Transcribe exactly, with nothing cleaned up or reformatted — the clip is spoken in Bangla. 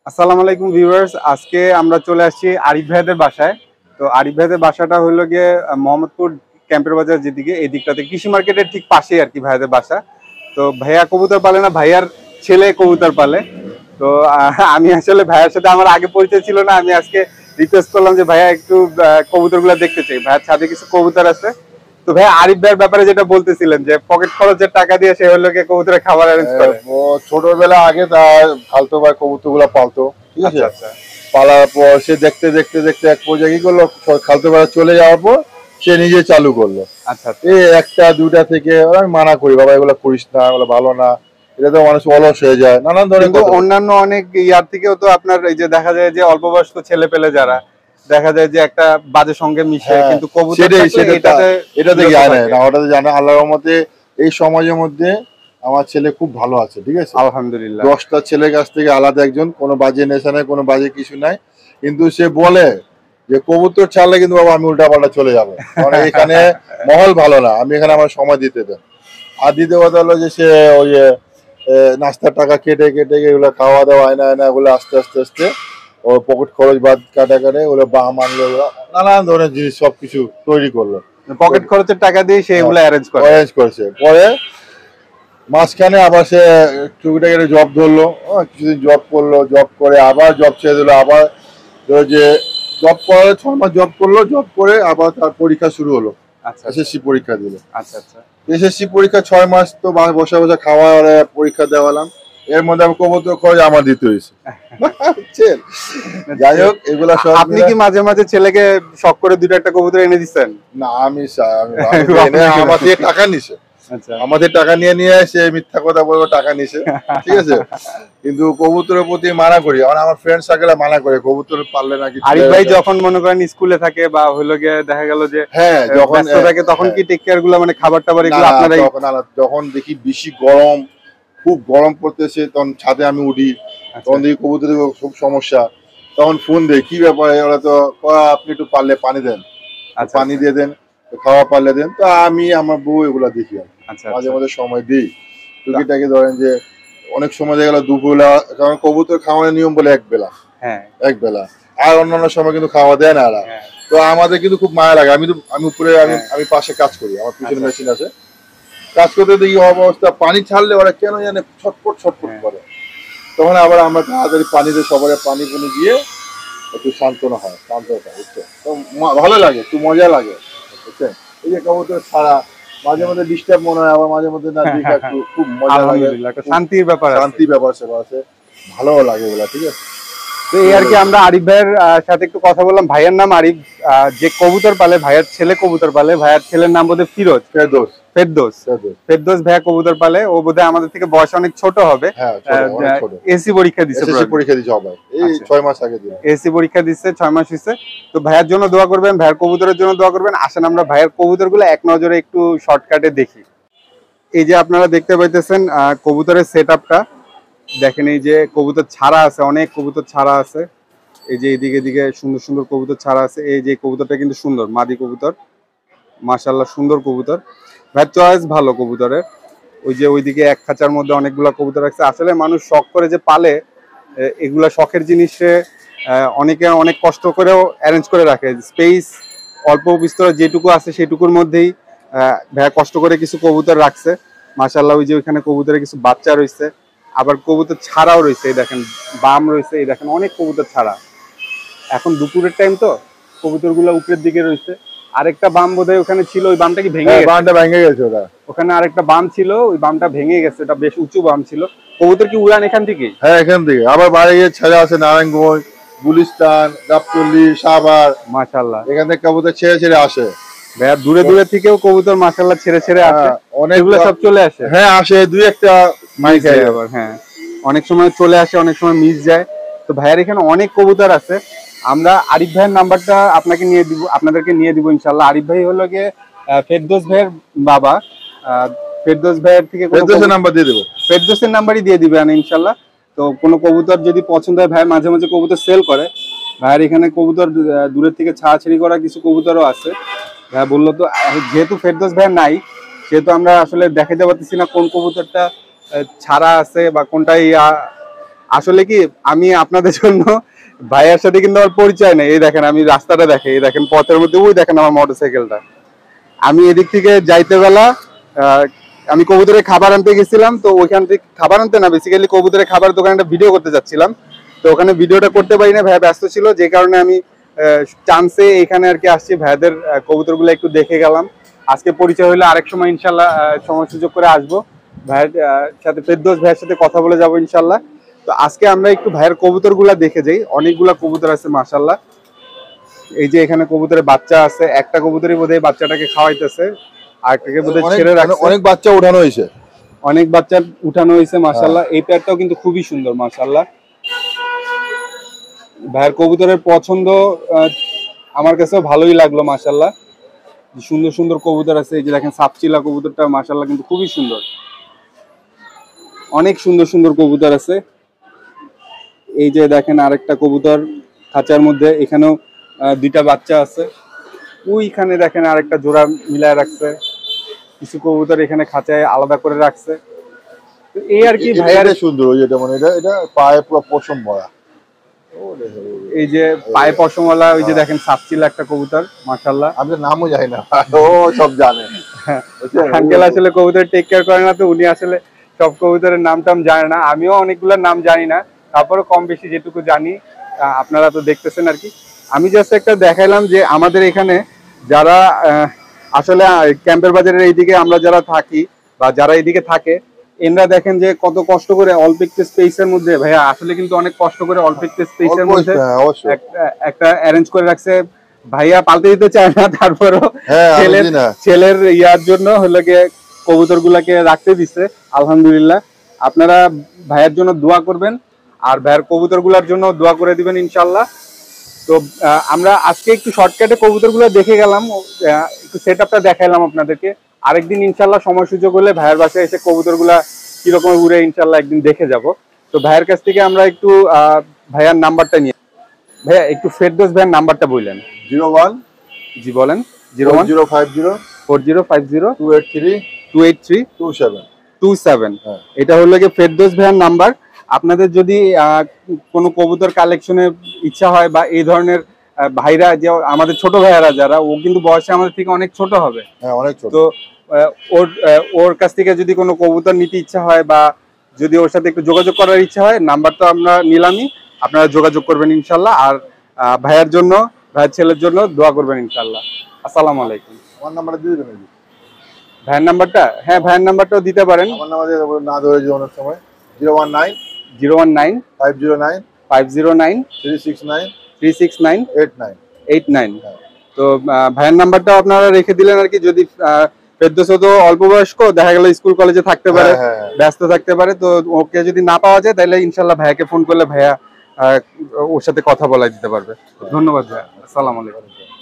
আসসালামু আলাইকুম ভিউয়ার্স, আজকে আমরা চলে আসছি আরিফ ভাইদের বাসায়। তো আরিফ ভাইদের বাসাটা হলো গিয়ে মোহাম্মদপুর ক্যাম্পের বাজার যেদিকে, এই দিকটাতে কৃষি মার্কেটের ঠিক পাশেই আর কি ভাইদের বাসা। তো ভাইয়া কবুতর পালে না, ভাইয়ার ছেলে কবুতর পালে। তো আমি আসলে ভাইয়ার সাথে আমার আগে পরিচয় ছিল না, আমি আজকে রিকোয়েস্ট করলাম যে ভাইয়া একটু কবুতর গুলা দেখতে চাই। ভাইয়ার ছাদে কিছু কবুতর আছে। তো ভাই আরিফ ভাইয়ের ব্যাপারে যেটা বলতেছিলেন যে পকেট খরচের টাকা দিয়ে সে হলো গিয়ে কবুতরের খাবার অ্যারেঞ্জ করে। ছোটবেলা আগে তার ফালতো ভাই কবুতর গুলা পালতো, ঠিক আছে। পালার পর সে দেখতে দেখতে দেখতে এক পর্যায়ে কি করলো, খালতো বেলা চলে যাওয়ার পর সে নিজে চালু করলো। আচ্ছা, এই একটা দুটা থেকে আমি মানা করি, বাবা এগুলো করিস না, এগুলো ভালো না, এটা তো মানুষ অলস হয়ে যায়, নানান ধরনের। অন্যান্য অনেক ইয়ার থেকেও তো আপনার এই যে দেখা যায় যে অল্প বয়স্ক ছেলে পেলে যারা দেখা যায় যে একটা বাজে সঙ্গে মিশে, কিন্তু কবুতর এটাতে জানে না, ওটাতে জানে। আল্লাহর রহমতে এই সমাজের মধ্যে আমার ছেলে খুব ভালো আছে, ঠিক আছে, আলহামদুলিল্লাহ। দশটা ছেলের কাছ থেকে আলাদা একজন, কোনো বাজে নেশা নাই, কোনো বাজে কিছু নাই। কিন্তু সে বলে যে কবুতর ছাড়লে কিন্তু বাবা আমি উল্টা পাল্টা চলে যাবো, কারণ এখানে মহল ভালো না, আমি এখানে আমার সময় দিতে দেন। আর দ্বিতীয় কথা হলো যে সে ওই নাস্তার টাকা কেটে কেটে এগুলো খাওয়া দাওয়া আয়না আয়না এগুলো আস্তে আস্তে আস্তে ও পকেট খরচ বাদ কাটা কাটে ওগুলো বাম আনলো, নানান ধরনের জিনিস সবকিছু তৈরি করলো। পকেট খরচের টাকা দিয়ে সে এগুলো অ্যারেঞ্জ করে অ্যারেঞ্জ করেছে। পরে মাঝখানে আবার সে টুকিটাকি একটা জব ধরলো, কিছুদিন জব করলো, জব করে আবার জব ছেড়ে দিলো। আবার যে জব করার ছয় মাস জব করলো, জব করে আবার তার পরীক্ষা শুরু হলো। আচ্ছা, এসএসসি পরীক্ষা দিল। আচ্ছা আচ্ছা। এসএসসি পরীক্ষা ছয় মাস তো বসে বসে খাওয়া পরীক্ষা দেওয়ালাম, এর মধ্যে আমি কবুতর খরচ আমার দিতে হয়েছে। যাই হোক, এগুলা সব। আপনি কি মাঝে মাঝে ছেলেকে শখ করে দুটো একটা কবুতর এনে দিচ্ছেন? না, আমি আমার থেকে টাকা নিছে, আমাদের টাকা নিয়ে নিয়ে সে মিথ্যা কথা বলবো টাকা নিছে, ঠিক আছে। কিন্তু কবুতরের প্রতি মানা করি, আমার ফ্রেন্ড সার্কেলে মানা করে কবুতর পারলে নাকি। আরিফ ভাই যখন মনে করেন স্কুলে থাকে বা হলো গিয়ে দেখা গেল যে হ্যাঁ যখন থাকে, তখন কি টেক কেয়ার গুলো মানে খাবার টাবার এগুলো আপনারাই? যখন দেখি বেশি গরম, খুব গরম পড়তেছে, তখন ছাদে আমি উঠি, তখন দেখি কবুতরের খুব সমস্যা, তখন ফোন দেয় কি ব্যাপার, ওরা তো আপনি একটু পারলে পানি দেন, পানি দিয়ে দেন, খাওয়া পারলে দেন। তো আমি আমার বউ এগুলা দেখি, মাঝে মাঝে সময় দিই টুকিটাকি। ধরেন যে অনেক সময় দেখা গেল দুপুরবেলা, কারণ কবুতর খাওয়ানোর নিয়ম বলে এক বেলা, হ্যাঁ এক বেলা, আর অন্যান্য সময় কিন্তু খাওয়া দেয় না এরা। তো আমাদের কিন্তু খুব মায়া লাগে। আমি তো আমি উপরে আমি আমি পাশে কাজ করি, আমার পিছনে মেশিন আছে, কাজ করতে দেখি অবস্থা, পানি ছাড়লে ওরা কেন জানে ছটফট ছটফট করে। তখন আবার আমরা তাড়াতাড়ি পানিতে সবাই পানি পুনি দিয়ে একটু সান্ত্বনা হয়, শান্ততা, বুঝছো, তো ভালো লাগে, একটু মজা লাগে, বুঝছেন। এই যে কবুতর ছাড়া মাঝে মধ্যে ডিস্টার্ব মনে হয়, আবার মাঝে মধ্যে না দেখে একটু খুব মজা লাগে, শান্তির ব্যাপার, শান্তি ব্যাপার সেবা আছে, ভালোও লাগে ওগুলা, ঠিক আছে। তো এই আর কি আমরা আরিফ ভাইয়ের সাথে একটু কথা বললাম। ভাইয়ের নাম আরিফ, যে কবুতর পালে, ভাইয়ের ছেলে কবুতর পালে, ভাইয়ের ছেলের নাম বোধহয় ফিরোজ, ফেরদৌস ফেরদৌস ফেরদৌস ভাইয়া কবুতর পালে। ও বোধহয় আমাদের থেকে বয়স অনেক ছোট হবে। এসি পরীক্ষা দিচ্ছে, পরীক্ষা দিচ্ছে সবাই এই ছয় মাস আগে দিল, এসি পরীক্ষা দিচ্ছে, ছয় মাস হয়েছে। তো ভাইয়ের জন্য দোয়া করবেন, ভাইয়ের কবুতরের জন্য দোয়া করবেন। আসেন আমরা ভাইয়ের কবুতর গুলো এক নজরে একটু শর্টকাটে দেখি। এই যে আপনারা দেখতে পাইতেছেন কবুতরের সেট আপটা দেখেন। এই যে কবুতর ছাড়া আছে, অনেক কবুতর ছাড়া আছে। এই যে এদিকে এদিকে সুন্দর সুন্দর কবুতর ছাড়া আছে। এই যে কবুতরটা কিন্তু সুন্দর, মাদি কবুতর, মাশাআল্লাহ সুন্দর কবুতর। ভাই চয়েস ভালো কবুতরের। ওই যে ওইদিকে এক খাঁচার মধ্যে অনেকগুলা কবুতর রাখছে। আসলে মানুষ শখ করে যে পালে, এগুলা শখের জিনিসে অনেকে অনেক কষ্ট করেও অ্যারেঞ্জ করে রাখে। স্পেস অল্প বিস্তর যেটুকু আছে সেটুকুর মধ্যেই ভাইয়া কষ্ট করে কিছু কবুতর রাখছে, মাশাআল্লাহ। ওই যে ওইখানে কবুতরের কিছু বাচ্চা রয়েছে, আবার কবুতর ছাড়াও রয়েছে। এই দেখেন বাম রয়েছে, এই দেখেন অনেক কবুতর ছাড়া। এখন দুপুরের টাইম তো কবুতর গুলো উপরের দিকে রয়েছে। আরেকটা বাম বোধহয় ওখানে ছিল, ওই বামটা কি ভেঙে গেছে? বামটা ভেঙে গেছে, ওটা ওখানে আরেকটা বাম ছিল, ওই বামটা ভেঙে গেছে। এটা বেশ উঁচু বাম ছিল। কবুতর কি উড়ান এখান থেকে? হ্যাঁ এখান থেকে। আবার বাইরে গিয়ে ছেড়ে আছে নারায়ণগঞ্জ, গুলিস্তান, গাবতলী, সাভার, মাশাআল্লাহ এখান থেকে কবুতর ছেড়ে ছেড়ে আসে। ভাইয়া দূরে দূরে থেকেও কবুতর মাশাআল্লাহ ছেড়ে ছেড়ে আসে, অনেকগুলো সব চলে আসে। হ্যাঁ আসে, দুই একটা মাইক যায় আবার, হ্যাঁ অনেক সময় চলে আসে, অনেক সময় মিস যায়। তো ভাইয়ার এখানে অনেক কবুতর আছে। আমরা আরিফ ভাইয়ের নাম্বারটা আপনাকে নিয়ে দিব, আপনাদেরকে নিয়ে দিব ইনশাআল্লাহ। আরিফ ভাই হলো গিয়ে ফেরদৌস ভাইয়ের বাবা। ফেরদৌস ভাইয়ের থেকে ফেরদৌসের নাম্বার দিয়ে দেব, ফেরদৌসের নাম্বারই দিয়ে দিবেন ইনশাআল্লাহ। তো কোনো কবুতর যদি পছন্দ হয়, ভাই মাঝে মাঝে কবুতর সেল করে। ভাইয়ের এখানে কবুতর দূরের থেকে ছাড়াছাড়ি করা কিছু কবুতরও আছে। ভাই বললো তো, যেহেতু ফেরদৌস ভাইয়ের নাই সেহেতু আমরা আসলে দেখাতে পারতেছি না কোন কবুতরটা ছাড়া আছে বা কোনটা ইয়া আসলে কি আমি আপনাদের জন্য ভাইয়ার সাথে কিন্তু আমার পরিচয় নেই। এই দেখেন আমি রাস্তাটা দেখে, এই দেখেন পথের মধ্যে ওই দেখেন আমার মোটরসাইকেলটা। আমি এদিক থেকে যাইতে বেলা আহ, আমি কবুতরের খাবার আনতে গেছিলাম, তো ওইখান থেকে খাবার আনতে না, বেসিক্যালি কবুতরের খাবার দোকানটা ভিডিও করতে যাচ্ছিলাম, তো ওখানে ভিডিওটা করতে পারি না, ভাইয়া ব্যস্ত ছিল, যে কারণে আমি চান্সে এখানে আর কি আসছি, ভাইয়াদের কবুতরগুলো একটু দেখে গেলাম। আজকে পরিচয় হলে আরেক সময় ইনশাল্লাহ সময় সুযোগ করে আসবো, ভাইয়ের সাথে ফেরদৌস ভাইয়ের সাথে কথা বলে যাবো ইনশাল্লাহ। তো আজকে আমরা একটু ভাইয়ের কবুতরগুলা দেখে যাই, অনেকগুলা কবুতর আছে মাশাল্লাহ। এই যে এখানে কবুতরের বাচ্চা আছে, একটা কবুতরই বোধহয় বাচ্চাটাকে খাওয়াইতেছে, আরেকটাকে বোধহয় ছেড়ে রাখছে। অনেক বাচ্চা উঠানো হয়েছে, অনেক বাচ্চা উঠানো হয়েছে মাশাল্লাহ। এই পেয়ারটাও কিন্তু খুবই সুন্দর মাশাল্লাহ। ভাইয়ের কবুতরের পছন্দ আমার কাছেও ভালোই লাগলো মাশাল্লাহ। সুন্দর সুন্দর কবুতর আছে, এই যে দেখেন সাপচিলা কবুতরটা মাশাল্লাহ কিন্তু খুবই সুন্দর, অনেক সুন্দর সুন্দর কবুতর আছে। এই যে দেখেন আরেকটা কবুতর খাঁচার মধ্যে, এখানেও দুইটা বাচ্চা আছে। ওইখানে দেখেন আরেকটা জোড়া মিলায় রাখছে, কিছু কবুতর এখানে খাঁচায় আলাদা করে রাখছে। এই আর কি ভাইয়ার সুন্দর, ওই যেটা মানে এটা এটা পায়ে পুরো পশম ভরা, এই যে পায়ে পশমওয়ালা, ওই যে দেখেন সাপচিলা একটা কবুতর মাশাআল্লাহ। আমি নামও জানি না, ও সব জানে। আঙ্কেল আসলে কবুতর টেক কেয়ার করে না, তো উনি আসলে সব কবুতরের নাম টাম জানে না, আমিও অনেকগুলোর নাম জানি না, তারপরে কম বেশি যেটুকু জানি আপনারা তো দেখতেছেন আর কি। আমি জাস্ট একটা দেখাইলাম যে আমাদের এখানে যারা আসলে ক্যাম্পের বাজারের এইদিকে আমরা যারা থাকি বা যারা এইদিকে থাকে, এনরা দেখেন যে কত কষ্ট করে অল্প একটু স্পেসের মধ্যে, ভাইয়া আসলে কিন্তু অনেক কষ্ট করে অল্প একটু স্পেসের মধ্যে একটা অ্যারেঞ্জ করে রাখছে। ভাইয়া পাল্টে দিতে চায় না, তারপরও ছেলের ছেলের ইয়ার জন্য হলো গিয়ে কবুতর গুলাকে রাখতে দিচ্ছে। আলহামদুলিল্লাহ, আপনারা ভাইয়ের জন্য দোয়া করবেন আর ভাইয়ের কবুতর গুলার জন্য দোয়া করে দিবেন ইনশাল্লাহ। তো আমরা আজকে একটু শর্টকাটে কবুতর গুলো দেখে গেলাম, একটু সেট আপটা দেখাইলাম আপনাদেরকে। আরেকদিন ইনশাল্লাহ সময় সুযোগ হলে ভাইয়ের বাসায় এসে কবুতর গুলা কিরকম উড়ে ইনশাল্লাহ একদিন দেখে যাব। তো ভাইয়ের কাছ থেকে আমরা একটু আহ ভাইয়ার নাম্বারটা নিয়ে, ভাইয়া একটু ফেরদৌস ভাইয়ের নাম্বারটা বললেন। জিরো ওয়ান জি বলেন। Zero one zero five zero four zero five zero two eight three two eight three two seven two seven এটা হলো গিয়ে ফেরদৌস ভাইয়ার নাম্বার। আপনাদের যদি কোনো কবুতর কালেকশনে ইচ্ছা হয় বা এই ধরনের ভাইরা, যে আমাদের ছোট ভাইয়ারা যারা, ও কিন্তু বয়সে আমাদের থেকে অনেক ছোট হবে, তো ওর ওর কাছ থেকে যদি কোনো কবুতর নিতে ইচ্ছা হয় বা যদি ওর সাথে একটু যোগাযোগ করার ইচ্ছা হয়, নাম্বার তো আমরা নিলামই, আপনারা যোগাযোগ করবেন ইনশাল্লাহ। আর ভাইয়ার জন্য, ভাইয়ের ছেলের জন্য দোয়া করবেন ইনশাল্লাহ। আসসালামু আলাইকুম। আমার নাম্বারটা দিয়ে দেবেন ভাইয়ের নাম্বারটা? হ্যাঁ, ভাইয়ের নাম্বারটাও দিতে পারেন। আমার নাম্বার না ধরে যে অনেক সময় zero one nine zero one nine five zero nine five zero nine three six nine three six nine eight nine eight nine তো ভাইয়ের নাম্বারটাও আপনারা রেখে দিলেন আর কি। যদি ফেরদৌস তো অল্প বয়স্ক, দেখা গেল স্কুল কলেজে থাকতে পারে, ব্যস্ত থাকতে পারে, তো ওকে যদি না পাওয়া যায় তাহলে ইনশাল্লাহ ভাইয়াকে ফোন করলে ভাইয়া ওর সাথে কথা বলাই দিতে পারবে। ধন্যবাদ ভাইয়া, আসসালামু আলাইকুম।